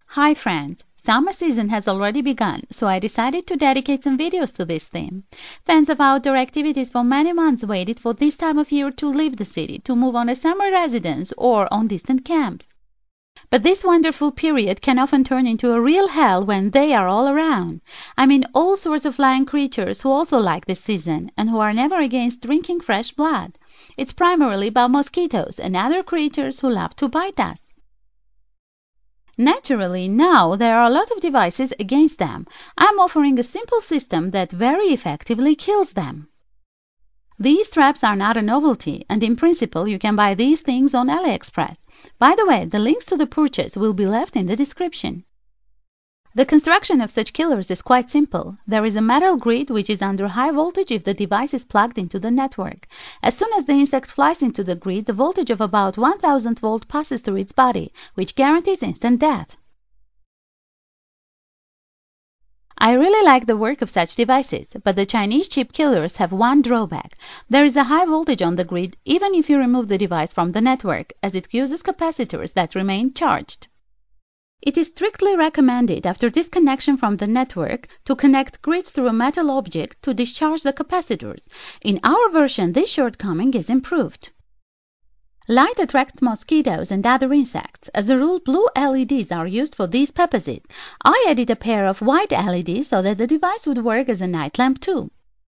Hi friends! Summer season has already begun, so I decided to dedicate some videos to this theme. Fans of outdoor activities for many months waited for this time of year to leave the city, to move on a summer residence or on distant camps. But this wonderful period can often turn into a real hell when they are all around. I mean all sorts of flying creatures who also like this season and who are never against drinking fresh blood. It's primarily about mosquitoes and other creatures who love to bite us. Naturally, now there are a lot of devices against them. I'm offering a simple system that very effectively kills them. These traps are not a novelty, and in principle you can buy these things on AliExpress. By the way, the links to the purchase will be left in the description. The construction of such killers is quite simple. There is a metal grid which is under high voltage if the device is plugged into the network. As soon as the insect flies into the grid, the voltage of about 1000 volt passes through its body, which guarantees instant death. I really like the work of such devices, but the Chinese cheap killers have one drawback. There is a high voltage on the grid even if you remove the device from the network, as it uses capacitors that remain charged. It is strictly recommended after disconnection from the network to connect grids through a metal object to discharge the capacitors. In our version, this shortcoming is improved. Light attracts mosquitoes and other insects. As a rule, blue LEDs are used for these purposes. I added a pair of white LEDs so that the device would work as a night lamp too.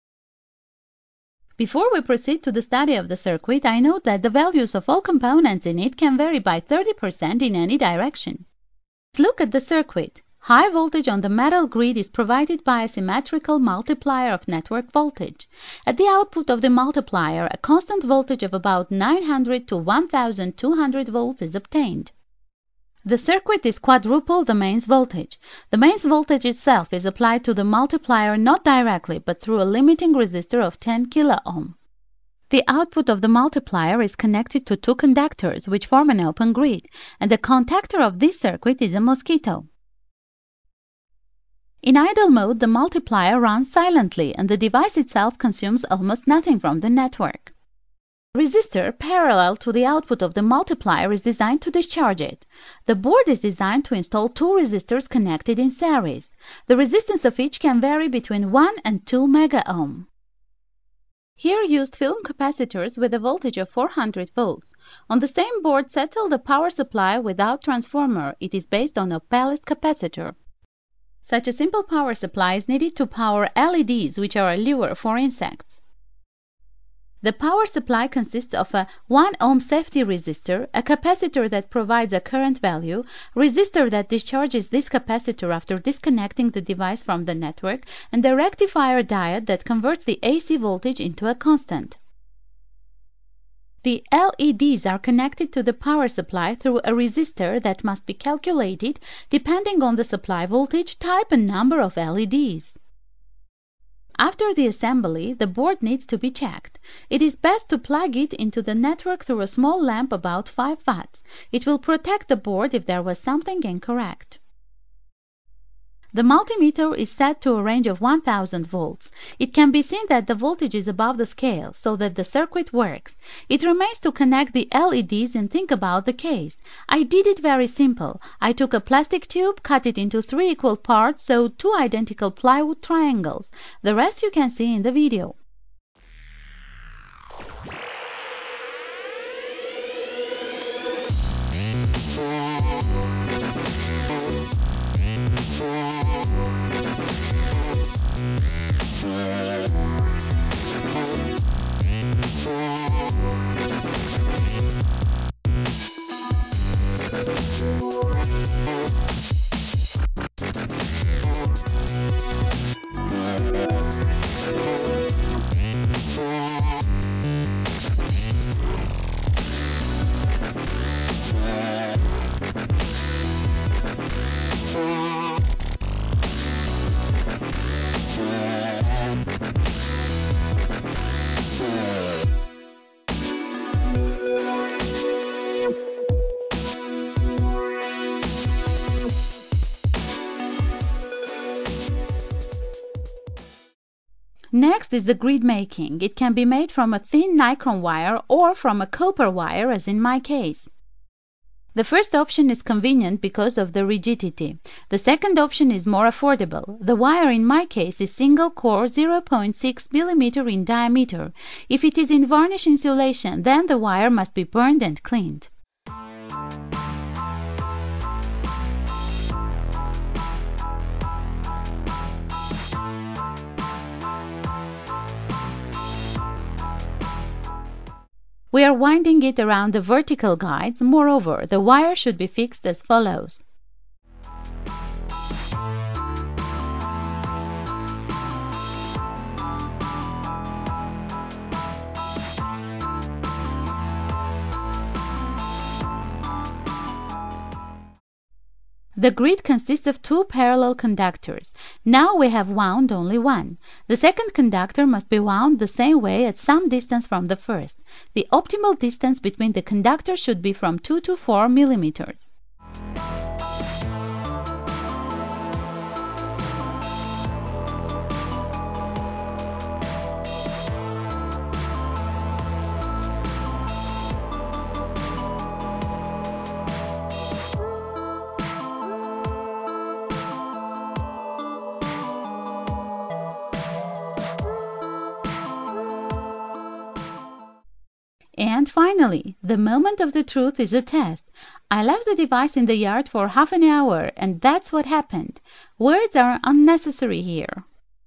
Before we proceed to the study of the circuit, I note that the values of all components in it can vary by 30% in any direction. Let's look at the circuit. High voltage on the metal grid is provided by a symmetrical multiplier of network voltage. At the output of the multiplier, a constant voltage of about 900 to 1200 volts is obtained. The circuit is quadruple the mains voltage. The mains voltage itself is applied to the multiplier not directly but through a limiting resistor of 10 kilo-ohm. The output of the multiplier is connected to two conductors which form an open grid, and the contactor of this circuit is a mosquito. In idle mode, the multiplier runs silently and the device itself consumes almost nothing from the network. A resistor parallel to the output of the multiplier is designed to discharge it. The board is designed to install two resistors connected in series. The resistance of each can vary between 1 and 2 mega-ohm. Here used film capacitors with a voltage of 400 volts. On the same board settled a power supply without transformer. It is based on a ballast capacitor. Such a simple power supply is needed to power LEDs, which are a lure for insects. The power supply consists of a 1 ohm safety resistor, a capacitor that provides a current value, resistor that discharges this capacitor after disconnecting the device from the network, and a rectifier diode that converts the AC voltage into a constant. The LEDs are connected to the power supply through a resistor that must be calculated depending on the supply voltage, type and number of LEDs. After the assembly, the board needs to be checked. It is best to plug it into the network through a small lamp about 5 watts. It will protect the board if there was something incorrect. The multimeter is set to a range of 1000 volts. It can be seen that the voltage is above the scale, so that the circuit works. It remains to connect the LEDs and think about the case. I did it very simple. I took a plastic tube, cut it into 3 equal parts, so 2 identical plywood triangles. The rest you can see in the video. Next is the grid making. It can be made from a thin nylon wire or from a copper wire, as in my case. The first option is convenient because of the rigidity. The second option is more affordable. The wire in my case is single core 0.6 mm in diameter. If it is in varnish insulation, then the wire must be burned and cleaned. We are winding it around the vertical guides. Moreover, the wire should be fixed as follows. The grid consists of two parallel conductors. Now we have wound only one. The second conductor must be wound the same way at some distance from the first. The optimal distance between the conductors should be from 2 to 4 millimeters. And finally, the moment of the truth is a test. I left the device in the yard for half an hour, and that's what happened. Words are unnecessary here.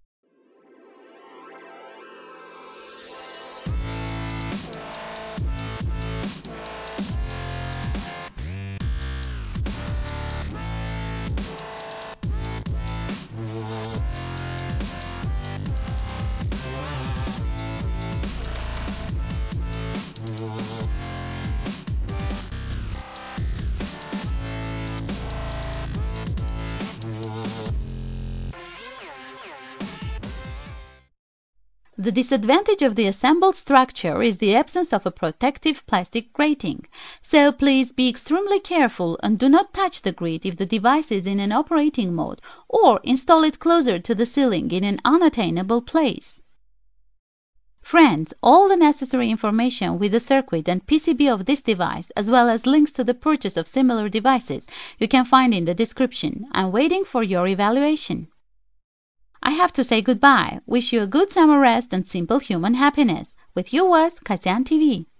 The disadvantage of the assembled structure is the absence of a protective plastic grating. So please be extremely careful and do not touch the grid if the device is in an operating mode, or install it closer to the ceiling in an unattainable place. Friends, all the necessary information with the circuit and PCB of this device, as well as links to the purchase of similar devices, you can find in the description. I'm waiting for your evaluation. I have to say goodbye. Wish you a good summer rest and simple human happiness. With you was Kasyan TV.